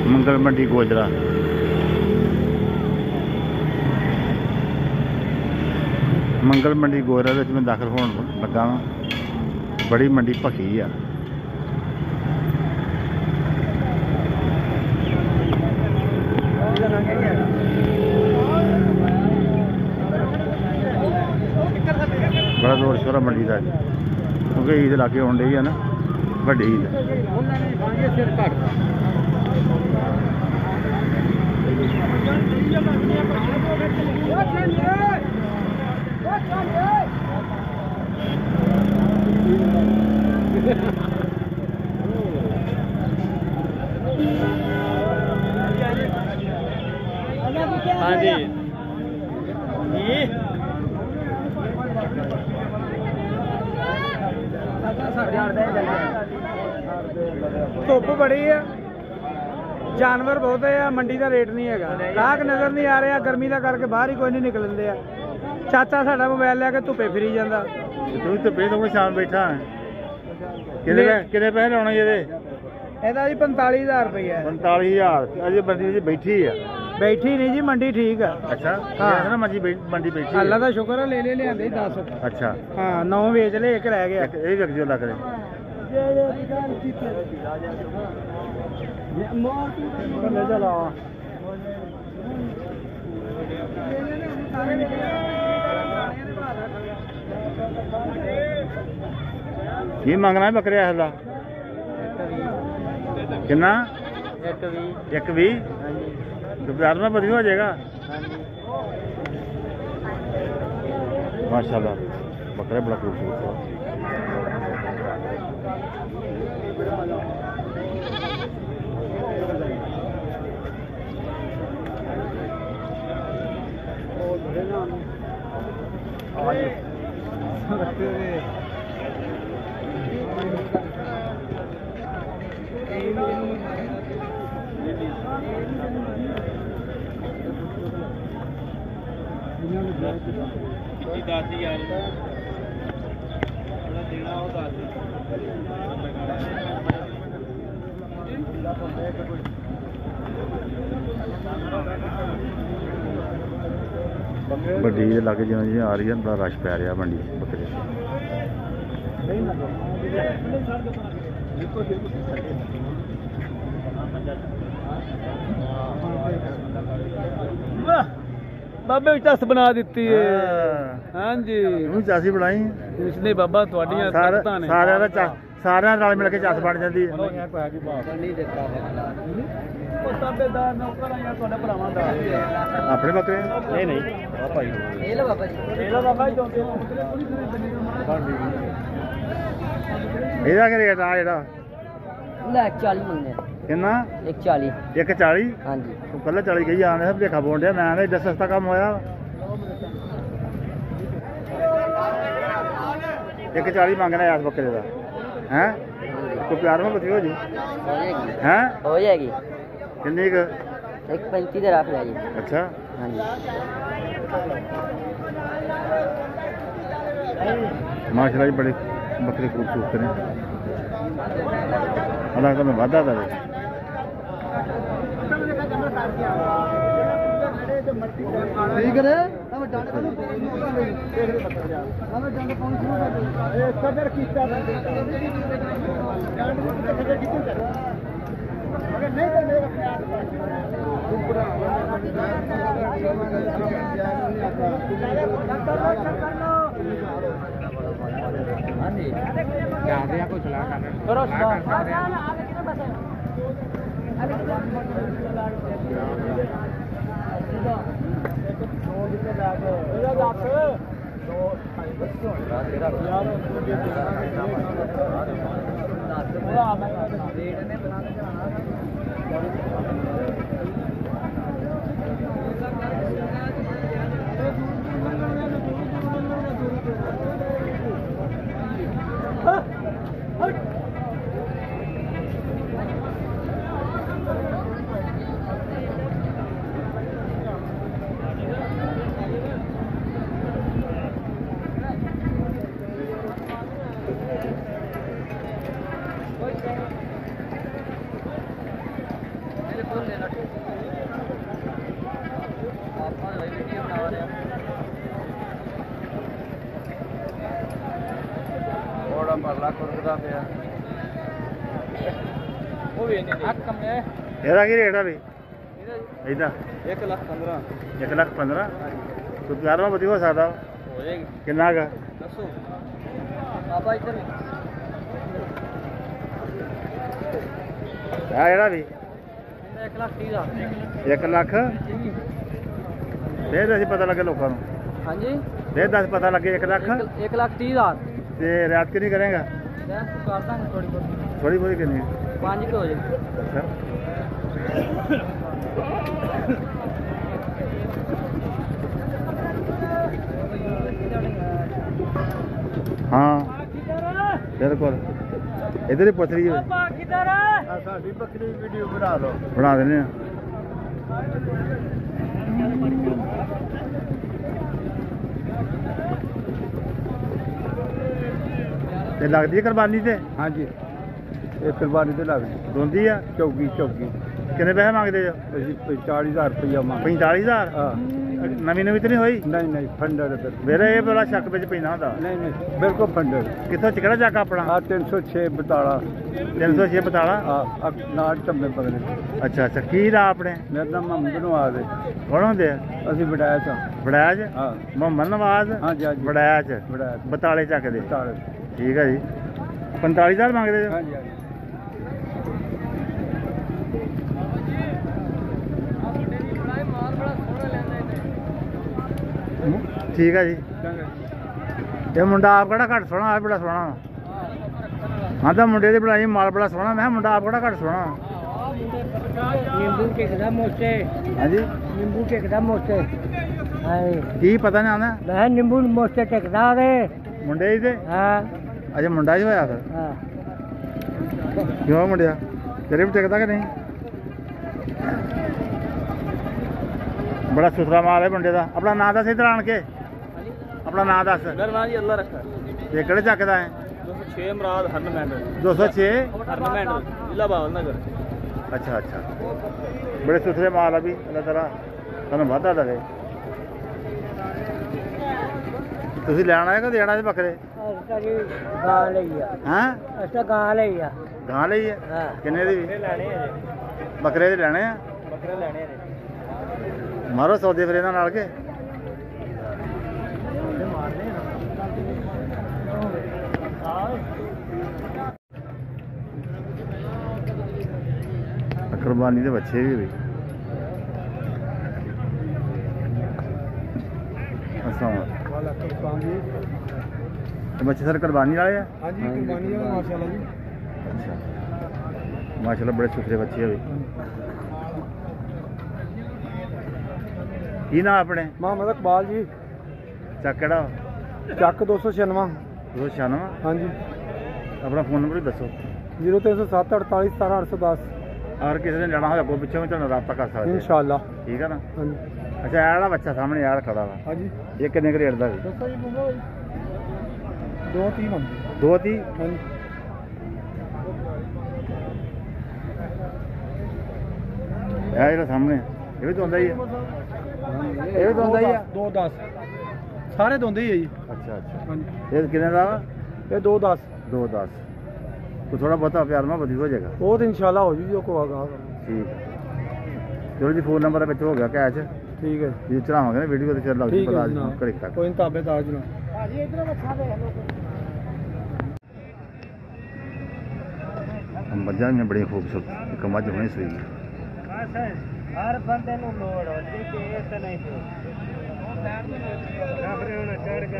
मंगल मंडी गोजरा। मंगल मंडी गोजरा मैं दाखिल होने लगा वा। बड़ी मंडी भखी आ। बड़ा जोर शोर है मंडी का क्योंकि ईद लागे आने डई है ना वड्डी ईद। हाँ जी धुप बड़ी है, जानवर बहुत है, मंडी का रेट नहीं है, ग्राहक नजर नहीं आ रहा, गर्मी का करके बाहर ही कोई नहीं निकलते। चाचा साडा मोबाइल लैके धुप्पे फिरी जाता। तू धुप्पे तो शाम बैठा है। कितने पैसे लाने ये? ਇਹਦਾ ਜੀ 45000 रुपया। 45000 अजे बंदी जी बैठी है? बैठी नहीं जी, मंडी ठीक है। अच्छा हाँ ना मंडी बैठी अल्लाह का शुक्र है, ले लिया 10। अच्छा हाँ 9 बेच ले, एक रह गया। ये व्यक्ति जो लग रहे ये मंगना है बकरे हला कितना? 120 तो प्यार में बढ़िया हो जाएगा माशाल्लाह। बकरा बड़ा खूबसूरत है। बड़ी लागे जिवें जिवें आ रही है बड़ा रश पै रहा मंडी बकरे। बाबे चस बना दी है। हाँ जी चासी बनाई उसने बाबा थोड़ियां सारे नाल मिल के चस बन जाती है। अपने बकरे नहीं ਇਹਦਾ ਕਿ ਰੇਟ ਆ ਜਿਹੜਾ? ਲੈ 40 ਮੰਗਦੇ ਕਿੰਨਾ? 140। 140? ਹਾਂਜੀ ਤੂੰ ਪਹਿਲਾਂ 40 ਕਹੀ ਆਣੇ ਸਭ ਦੇਖਾ ਬੋਲ ਡਿਆ ਮੈਂ ਏਡਾ ਸਸਤਾ ਕੰਮ ਹੋਇਆ। 140 ਮੰਗਣਾ ਯਾਰ ਬੱਕਰੇ ਦਾ ਹੈ ਕੋਈ ਪਿਆਰ ਨਾਲ ਬਤੀ ਹੋ ਜੀ ਹੈ ਹੋ ਜਾਏਗੀ। ਕਿੰਨੀ ਕੁ? 135 ਦੇ ਰੱਖ ਲਿਆ ਜੀ। ਅੱਛਾ ਹਾਂਜੀ माशाल्लाह जी बड़े बकरे खूबसूरत ने। अल्लाह का मैं वादा था ठीक है। ਪਰਲਾ ਖੁਰਕਦਾ ਪਿਆ ਉਹ ਵੀ ਨਹੀਂ ਆ ਕਮੇ ਇਹਦਾ ਕੀ ਰੇਟ ਆ ਵੀ ਇਹਦਾ 1,15,000 1,15,000 ਤੂੰ ਪਿਆਰ ਨਾਲ ਵਧੀਆ ਹੋ ਸਕਦਾ ਹੋ ਜਾਏਗੀ ਕਿੰਨਾ ਗਾ ਦੱਸੋ ਆਪਾਂ ਇੱਧਰ ਆ ਜਿਹੜਾ ਵੀ 1,30,000 1 ਲੱਖ ਦੇ ਅਸੀਂ ਪਤਾ ਲੱਗੇ ਲੋਕਾਂ ਨੂੰ ਹਾਂਜੀ ਦੇ ਦੱਸ ਪਤਾ ਲੱਗੇ 1 ਲੱਖ 1,30,000 ਤੇ ਰਾਤ ਕਿੰਨੀ ਕਰੇਗਾ ਮੈਂ ਕਰ ਦਾਂਗਾ ਥੋੜੀ ਬਹੁਤ ਥੋੜੀ ਬਹੁਤੀ ਕਿੰਨੀ 5 ਹੋ ਜਾਏ ਅੱਛਾ ਹਾਂ ਬਿਲਕੁਲ ਇਧਰ ਹੀ ਪੁੱਛ ਰਹੀ ਹੈ ਸਾਡੀ ਬੱਕਰੀ ਵੀਡੀਓ ਬਣਾ ਲਓ ਬਣਾ ਦਿੰਦੇ ਆ ਤੇ ਲੱਗਦੀ ਹੈ ਕੁਰਬਾਨੀ ਤੇ ਹਾਂਜੀ ਇਹ ਕੁਰਬਾਨੀ ਤੇ ਲੱਗਦੀ ਦੋਂਦੀ ਆ ਚੌਗੀ ਕਿੰਨੇ ਪੈਸੇ ਮੰਗਦੇ ਜੋ ਅਸੀਂ 40,000 ਰੁਪਇਆ ਮੰਗ 45,000 ਹਾਂ ਨਵੀਂ ਤੇ ਨਹੀਂ ਹੋਈ ਨਹੀਂ ਫੰਡਰ ਮੇਰੇ ਇਹ ਬੜਾ ਸ਼ੱਕ ਵਿੱਚ ਪੈਂਦਾ ਹੁੰਦਾ ਨਹੀਂ ਬਿਲਕੁਲ ਫੰਡਰ ਕਿੱਥੋਂ ਕਿਹੜਾ ਚੱਕ ਆਪਣਾ ਆ 306 ਬਤਾਲਾ 306 ਬਤਾਲਾ ਆ ਨਾਲ ਚੰਮੇ ਪਗਲੇ ਅੱਛਾ ਕੀ ਨਾਂ ਆਪਣੇ ਮੇਰਾ ਨਾਮ ਮੁਹੰਮਦ ਨਵਾਜ਼ ਹੈ ਕੌਣ ਹੁੰਦੇ ਆ ਅਸੀਂ ਬੜਾਇਆ ਤਾਂ ਬੜੈਜ ਹਾਂ ਮੁਹੰਮਦ ਨਵਾਜ਼ ਹਾਂਜੀ ਬੜੈਜ ਬੜਾਇਆ ਬਤਾਲੇ ਚੱਕ ਦੇ ਬਤਾਲੇ ਠੀਕ ਹੈ ਜੀ 45,000 ਮੰਗਦੇ ਜੋ ਹਾਂਜੀ ਠੀਕ ਹੈ ਜੀ ਇਹ ਮੁੰਡਾ ਆਪ ਕਿਹੜਾ ਘੱਟ ਸੋਹਣਾ ਆ ਬੜਾ ਸੋਹਣਾ ਹਾਂ ਤਾਂ ਮੁੰਡੇ ਦੀ ਬਣਾਈ ਮਾਲ ਬੜਾ ਸੋਹਣਾ ਮੈਂ ਕਿਹਾ ਮੁੰਡਾ ਆਪ ਕਿਹੜਾ ਘੱਟ ਸੋਹਣਾ ਨਿੰਬੂ ਟਿਕਦਾ ਮੋਚੇ ਹਾਂਜੀ ਨਿੰਬੂ ਟਿਕਦਾ ਮੋਚੇ ਹਾਏ ਕੀ ਪਤਾ ਨਹੀਂ ਆਉਂਦਾ ਮੈਂ ਨਿੰਬੂ ਮੋਚੇ ਟਿਕਦਾ ਰੇ ਮੁੰਡੇ ਹੀ ਤੇ ਹਾਂ ਅਜੇ ਮੁੰਡਾ ਹੀ ਹੋਇਆ ਫਿਰ ਹਾਂ ਕਿਉਂ ਮੁੰਡਿਆ ਤੇਰੇ ਵੀ ਟਿਕਦਾ ਕਿ ਨਹੀਂ ਬੜਾ ਸੁਥਰਾ ਮਾਲ ਹੈ ਮੁੰਡੇ ਦਾ ਆਪਣਾ ਨਾਂ ਦੱਸ ਇੱਧਰ ਆਣ ਕੇ ਆਪਣਾ ਨਾਂ ਦੱਸ ਮੇਰਾ ਨਾਮ ਜੀ ਅੱਲਾ ਰੱਖਾ ਇਹ ਕਿਹੜੇ ਚੱਕਦਾ ਹੈ 206 ਮਰਾਦ ਹਰਨਮੈਂਡ 206 ਹਰਨਮੈਂਡ ਜ਼ਿਲ੍ਹਾ ਬਾਵਲ ਨਗਰ ਅੱਛਾ ਬੜੇ ਸੁਥਰੇ ਮਾਲ ਆ ਵੀ ਅੱਲਾ ਤਾਲਾ ਤੁਹਾਨੂੰ ਵਾਧਾ ਦੇਵੇ ਤੁਸੀਂ ਲੈਣਾ ਹੈ ਕਿ ਦੇਣਾ ਜੀ ਬੱਕਰੇ ਗਾਂ ਲਈ ਆ ਹਾਂ ਅਸਾਂ ਗਾਂ ਲਈ ਆ ਗਾਂ ਲਈ ਹੈ ਹਾਂ ਕਿੰਨੇ ਦੀ ਵੀ ਲੈਣੇ ਆ ਬੱਕਰੇ ਦੇ ਲੈਣੇ ਆ ਬੱਕਰੇ ਲੈਣੇ ਆ ਮਾਰੋ ਸੌਦੇ ਫਿਰ ਇਹਨਾਂ ਨਾਲ ਕੇ ਕੁਰਬਾਨੀ ਦੇ ਬੱਚੇ ਵੀ ਅੱਛਾ ਤੇ ਬੱਚੇ ਸਰ ਕੁਰਬਾਨੀ ਵਾਲੇ ਆ ਹਾਂਜੀ ਕੁਰਬਾਨੀ ਆ ਮਾਸ਼ਾਅੱਲਾ ਜੀ ਅੱਛਾ ਮਾਸ਼ਾਅੱਲਾ ਬੜੇ ਸੁਥਰੇ ਬੱਚੇ ਹੋਵੇ ਕੀ ਨਾਮ ਆਪਣੇ ਮੁਹੰਮਦ ਇਕਬਾਲ ਜੀ ਚੱਕ ਕਿਹੜਾ ਚੱਕ 296 296 ਹਾਂਜੀ ਆਪਣਾ ਫੋਨ ਨੰਬਰ ਵੀ ਦੱਸੋ 0307 48 17 810 ਔਰ ਕਿਸੇ ਨੇ ਜਾਣਾ ਹੋਇਆ ਅੱਗੋਂ ਪਿੱਛੋਂ ਵੀ ਤੁਹਾਨੂੰ ਰਾਬਤਾ ਕਰ ਸਕਦੇ ਇਨਸ਼ਾਅੱਲਾ ਠੀਕ ਹੈ ਨਾ ਹਾਂਜੀ ਅੱਛਾ ਇਹ ਵਾਲਾ ਬੱਚਾ ਸਾਹਮਣੇ ਯਾਰ ਖੜਾ ਵਾ ਹਾਂਜੀ ਇਹ ਕਿੰਨੇ ਕੁ ਰੇਟ ਦਾ ਵੀ ਦੱਸੋ ਜੀ ਬੰਦਾ 2-3 ਹੁੰਦੇ 230 ਹਾਂਜੀ ਇਹ ਜਿਹੜਾ ਸਾਹਮਣੇ ਇਹ ਵੀ ਦੋਂਦਾ ਹੀ ਆ ਇਹ ਵੀ ਦੋਂਦਾ ਹੀ ਆ 2-10 ਸਾਰੇ ਦੋਂਦੇ ਹੀ ਆ ਜੀ ਅੱਛਾ ਹਾਂਜੀ ਇਹ ਕਿੰਨੇ ਦਾ ਵਾ ਇਹ 2-10 210 ਤੋ ਥੋੜਾ ਬਹੁਤਾ ਪਿਆਰ ਮਾ ਵਧੀਆ ਹੋ ਜਾਏਗਾ ਉਹ ਤਾਂ ਇਨਸ਼ਾਅੱਲਾ ਹੋ ਜੂ ਜੋ ਕੋ ਆਗਾ ਠੀਕ ਹੈ ਚਲੋ ਜੀ ਫੋਨ ਨੰਬਰ ਵਿੱਚ ਹੋ ਗਿਆ ਕੈਚ ਠੀਕ ਹੈ ਜੀ ਚੜਾਵਾਂਗੇ ਨਾ ਵੀਡੀਓ ਤੇ ਫਿਰ ਲੱਗ ਠੀਕ ਪਤਾ ਹੈ ਜਨਾਬ ਘੜੀ ਤੱਕ ਕੋਈ ਤਾਬੇ ਤਾਜ ਨਾ ਭਾਜੀ ਇਧਰ ਬੱਚਾ ਦੇਖ ਲਓ ਮੱਝਾਂ ਵੀ ਬੜੀਆਂ ਖੂਬਸੂਰਤ ਇੱਕ ਮੱਝ ਹੋਣੀ ਸਹੀ ਹਰ ਬੰਦੇ ਨੂੰ ਲੋੜ ਹੁੰਦੀ ਕਿ ਇਹ ਤਾਂ ਨਹੀਂ ਆਪਣੇ ਹੁਣ ਚੜ ਕੇ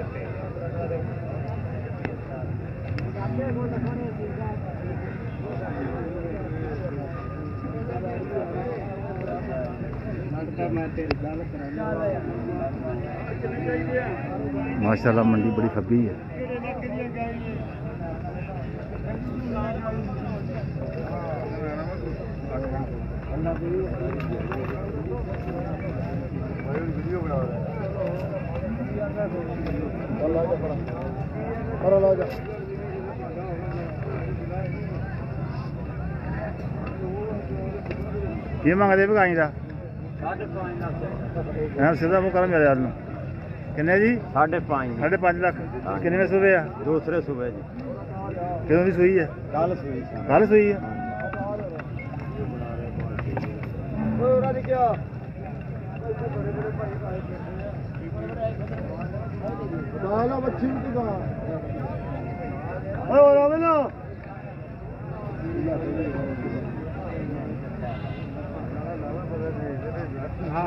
माशाल्लाह मंडी बड़ी खब्बी है ये मंगते भगाई का सीधा मुँह कर मेरे यार किन्ने जी 5.5 5.5 लाख किन्ने सूबे आ दूसरे सूबे जी ਕਿਦੋਂ ਦੀ ਸੂਈ ਹੈ? ਕੱਲ ਸੂਈ ਕੱਲ ਸੂਈ ਹੈ। ਬੱਚੀ ਵੀ ਹੋਰ ਆਵੇ ਨਾ ਹਾਂ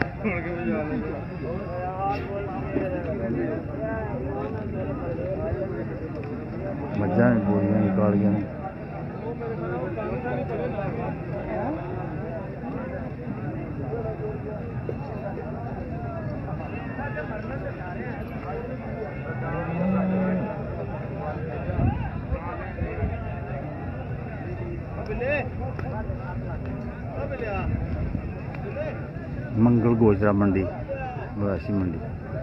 ਮੱਝਾਂ ਵੀ ਬੋਰੀਆਂ ਵੀ ਕਾਲੀਆਂ ਨੇ। मंगल गोचरा मंडी मवेशी मंडी।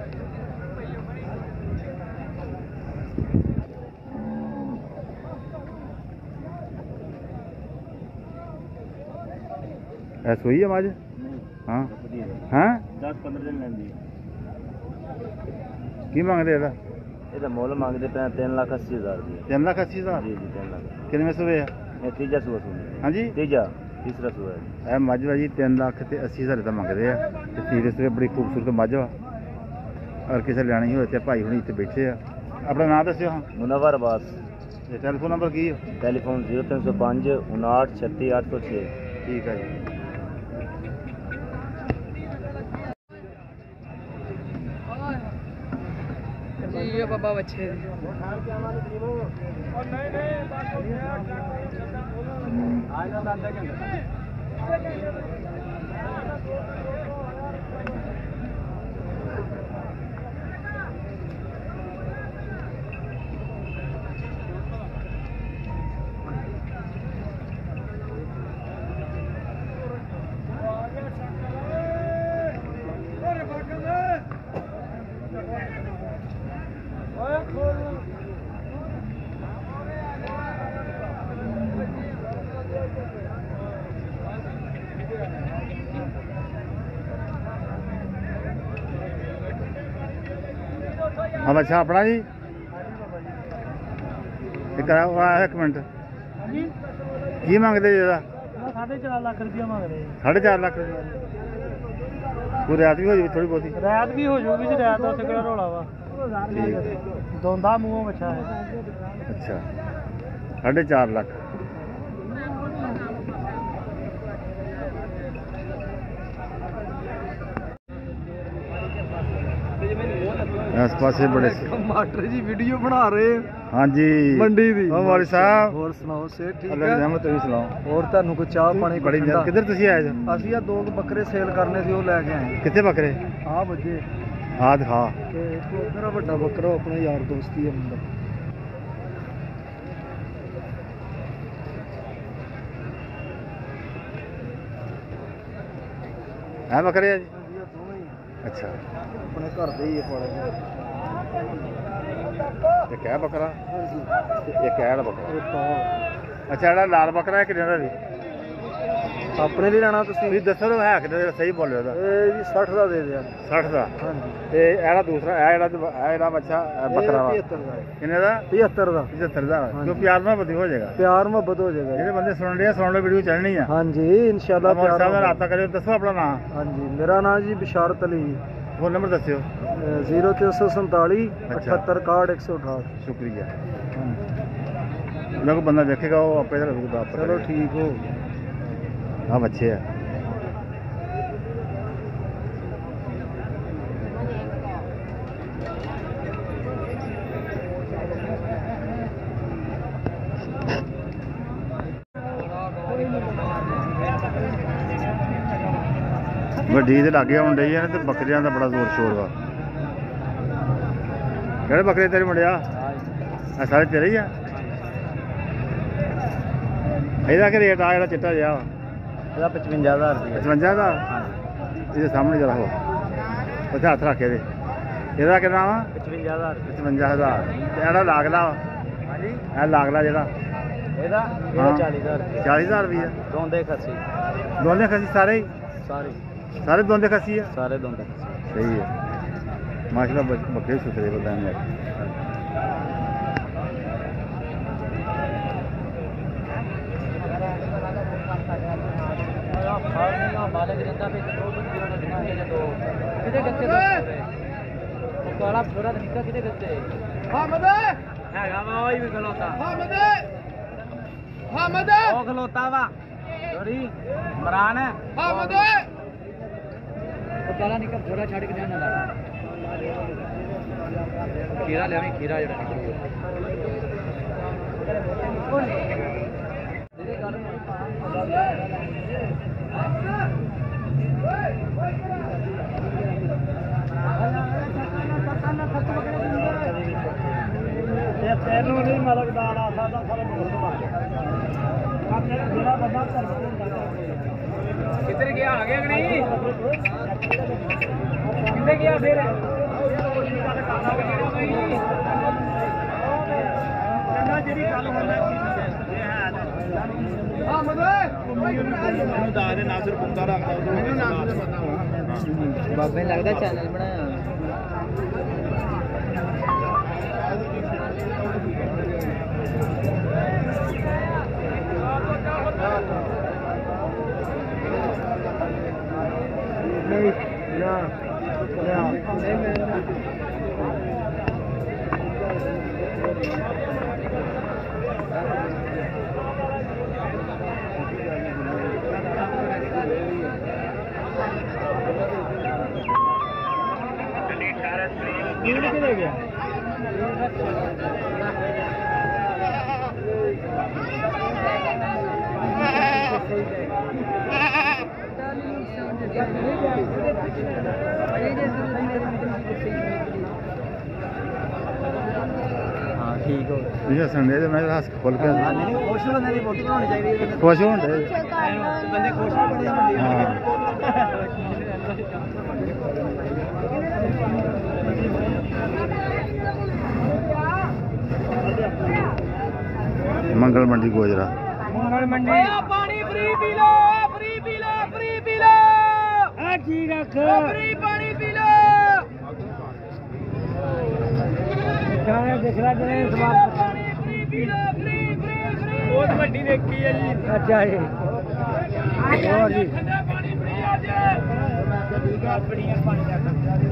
सोई है मज? हाँ हाँ 10-15 दिन लेंदी की मंगते ਇਹਦਾ? ਇਹਦਾ ਮੁੱਲ ਮੰਗਦੇ ਪਏ 3,80,000 ਦੀ। 3,80,000? ਜੀ ਜੀ 3 ਲੱਖ। ਕਿੰਨੇ ਸੂਏ ਆ? ਇਹ ਤੀਜਾ ਸੂਆ ਸੁਣੀ। ਹਾਂਜੀ ਤੀਸਰਾ ਸੂਆ ਹੈ। ਇਹ ਮੱਝ ਵਾ ਜੀ 3,80,000 ਦਾ ਮੰਗਦੇ ਆ ਤੇ ਤੀਰੇ ਸੂਏ ਬੜੀ ਖੂਬਸੂਰਤ ਮੱਝ ਵਾ। ਔਰ ਕਿਸੇ ਲੈਣੀ ਹੋਵੇ ਤੇ ਭਾਈ ਹੁਣੀ ਇੱਥੇ ਬੈਠੇ ਆ। ਆਪਣਾ ਨਾਮ ਦੱਸਿਓ ਹਾਂ। ਮੁਨੱਵਰ ਅਬਾਸ। ਤੇ ਟੈਲੀਫੋਨ ਨੰਬਰ ਕੀ ਹੈ? ਟੈਲੀਫੋਨ 0305 59 36 806। ਠੀਕ ਹੈ ਜੀ। ये बाबा बच्चे हाँ अच्छा अपना जी एक मिनट की मंगते जी? 4.5 ਲੱਖ ਰੁਪਇਆ ਮੰਗਦੇ। 4.5 ਲੱਖ रुपया। कोई रियायत भी हो जाएगी थोड़ी बहुत? ਰਾਤ ਵੀ ਹੋ ਜਾਊਗੀ ਜੀ। ਰਾਤ ਉੱਥੇ ਕਿਹੜਾ ਰੋਲਾ ਵਾ। ਦੋਂਦਾ ਮੂੰਹੋਂ ਬੱਚਾ ਹੈ। अच्छा 4.5 ਲੱਖ। इस पासे बड़े ਮਾਸਟਰ ਜੀ ਵੀਡੀਓ ਬਣਾ ਰਹੇ ਆ हाँ जी ਮੰਡੀ ਦੀ। मौलवी साहब ਹੋਰ ਸੁਣਾਓ ਸੇ ਠੀਕ अल्लाह ਹੈ? की रहमत तुम सुनाओ। ਹੋਰ ਤੁਹਾਨੂੰ ਕੋਈ ਚਾਹ ਪਾਣੀ बड़ी देर किधर तुसी आए जो? ਅਸੀਂ ਆ 2 ਬੱਕਰੇ ਸੇਲ ਕਰਨੇ ਸੀ, ਉਹ ਲੈ ਕੇ ਆਏ। कितने बकरे? ਆ ਵੱਜੇ हाँ दिखा। ਤੇ ਇੱਕ ਉਧਰ ਵੱਡਾ ਬੱਕਰਾ ਉਹ ਆਪਣਾ ਯਾਰ ਦੋਸਤੀ ਹੈ ਮੁੰਡਾ। है बकरे है जी? अच्छा ਆਪਣੇ ਘਰ ਦੇ ਹੀ ਹੈ ਪਾਲੇ। एक है बकरा ते एक है बकरा। ਇੱਕ अच्छा ਜਿਹੜਾ ਲਾਲ ਬੱਕਰਾ ਹੈ ਕਿੰਨੇ ਦਾ ਜੀ? ਆਪਣੇ ਲਈ ਲੈਣਾ ਤੁਸੀਂ? ਤੁਸੀਂ ਦੱਸੋ ਤਾਂ ਹੈ ਕਿੰਨੇ ਦਾ? ਸਹੀ ਬੋਲਿਓ ਦਾ। ਇਹ ਜੀ 60 ਦਾ ਦੇ ਦਿਆ। 60 ਦਾ। ਹਾਂਜੀ ਤੇ ਇਹਦਾ ਦੂਸਰਾ ਇਹ ਜਿਹੜਾ ਬੱਚਾ ਬੱਕਰਾ ਵਾ 75 ਦਾ। ਕਿੰਨੇ ਦਾ? 75 ਦਾ। 75 ਦਾ। ਕਿਉਂ ਪਿਆਰ ਨਾਲ ਵਧੀ ਹੋ ਜਾਏਗਾ। ਪਿਆਰ ਮੁਹੱਬਤ ਹੋ ਜਾਏਗਾ। ਜਿਹੜੇ ਬੰਦੇ ਸੁਣ ਰਹੇ ਆ ਸੁਣ ਲਓ, ਵੀਡੀਓ ਚੱਲਣੀ ਆ। ਹਾਂਜੀ ਇਨਸ਼ਾਅੱਲਾ ਮੌਲਵੀ ਸਾਹਿਬ ਨਾਲ ਰਾਬਤਾ ਕਰਿਓ। ਦੱਸੋ ਆਪਣਾ ਨਾਮ। ਹਾਂਜੀ ਮੇਰਾ ਨਾਮ ਜੀ ਬਿਸ਼ਾਰਤ ਅਲੀ। ਫੋਨ ਨੰਬਰ ਦੱਸਿਓ। 0347 ਅੱਛਾ। 78 61 168। ਸ਼ੁਕਰੀਆ। ਉਹਨਾਂ ਕੋ ਬੰਦਾ ਦੇਖੇਗਾ ਉਹ ਆਪੇ ਦਾ ਰੁਕਦਾ। ਚਲੋ ਠੀਕ ਹੋ। हाँ बच्चे है। ਵੱਡੀ ਤੇ ਲੱਗੇ ਆਉਣ ਡਈ ਆ ਤੇ ਬੱਕਰੀਆਂ ਦਾ ਬੜਾ ਜ਼ੋਰ ਸ਼ੋਰ ਵਾ। ਕਿਹੜੇ ਬੱਕਰੇ ਤੇਰੇ ਮੁੰਡਿਆ? ਆ ਸਾਰੇ ਤੇਰੇ ਹੀ ਆ? ਇਹਦਾ ਕਿ ਰੇਟ ਆ ਜਿਹੜਾ ਚਿੱਟਾ ਜਿਹਾ ਵਾ? ਇਹਦਾ 55000 ਰੁਪਏ। 55 ਦਾ? ਇਹਦੇ ਸਾਹਮਣੇ ਜਰਾ ਹੋ ਉੱਥੇ ਹੱਥ ਰੱਖ ਇਹਦੇ। ਇਹਦਾ ਕਿੰਨਾ ਵਾ? 55000 55,000। ਤੇ ਇਹਦਾ ਲਾਗਲਾ ਵਾ? ਹਾਂਜੀ ਇਹ ਲਾਗਲਾ ਜਿਹੜਾ ਇਹਦਾ 40000 ਰੁਪਏ। 40,000 ਰੁਪਏ। ਦੋਂਦੇ ਖੱਸੀ ਦੋਨੇ ਖਸੀ ਸਾਰੇ ਹੀ? ਸਾਰੇ ਸਾਰੇ ਦੋਨੇ ਖਸੀ ਆ? ਸਾਰੇ ਦੋਂਦੇ। ਸਹੀ ਹੈ ਮਾਸ਼ਾਅੱਲਾ। ਬੱਕਰੇ ਸੁਥਰੇ ਬਤਾਨੇ। ਕਾਲਾ ਪੂਰਾ ਨਿੱਕਾ ਕਿਤੇ ਗੱਤੇ ਹਮਦ ਹੈਗਾ ਵਾ ਉਹ ਵੀ ਖਲੋਤਾ ਹਮਦ ਉਹ ਖਲੋਤਾ ਵਾ ਜੋੜੀ ਮਰਾਨ ਹਮਦ ਉਹ ਕਾਲਾ ਨਿੱਕਾ ਪੂਰਾ ਛੱਡ ਕੇ ਜਾਣਾ ਲਾ ਖੀਰਾ ਲੈਵੇਂ ਖੀਰਾ ਜਿਹੜਾ ਤੈਨੂੰ ਨਹੀਂ ਮਲਕਦਾ ਆ ਸਾਡਾ ਸਾਰਾ ਜਿਹੜਾ ਬੰਦਾ ਕਿੱਧਰ ਗਿਆ ਆ ਗਿਆ ਕਿ ਨਹੀਂ ਕਿੱਥੇ ਗਿਆ ਫਿਰ ਜਿਹੜੀ ਗੱਲ ਹੋਣਾ ਹਾਂ ਮੈਨੂੰ ਦਾ ਦੇ ਨਾਜ਼ਰ ਬੰਦਾ ਰੱਖਦਾ ਉਹਨੂੰ ਨਾਜ਼ਰ ਪਤਾ ਹੋਣਾ ਬਾਬੇ ਲੱਗਦਾ ਚੈਨਲ ਬਣਾਇਆ किधर गया हाँ ठीक हो ये संडे तो मैं हंस खोल के खुश बंदे की फोटो बनानी चाहिए खुश होने बंदे खुश हाँ मंगल मंडी गोजरा मंगल मंडी पानी फ्री पी लो फ्री पी लो फ्री पी लो ठीक है फ्री पानी पी लो देख रहा पानी फ्री पी लो फ्री फ्री फ्री बहुत ਵੱਡੀ ਦੇਖੀ ਹੈ ਜੀ ਅੱਛਾ ਜੀ ਹੋਰ ਜੀ ਪਾਣੀ फ्री ਅੱਜ ਆਪਣੀਆਂ ਪਾਣੀ ਦਾ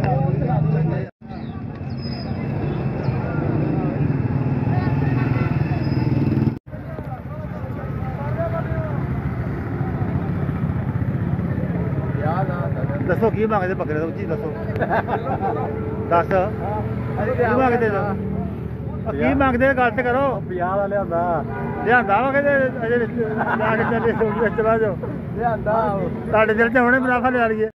दसो की मंगते बकरे तो चीज दसो दस की मंगते तो की मंगते गल तो करो 50 ਦਾ ਲਿਆਂਦਾ लिया वा कहते अजे चला जाओ ਲਿਆਂਦਾ ਤੁਹਾਡੇ ਦਿਲ 'ਚ ਹੁਣੇ ਮੁਨਾਫਾ ਲਿਆ ਲਈਏ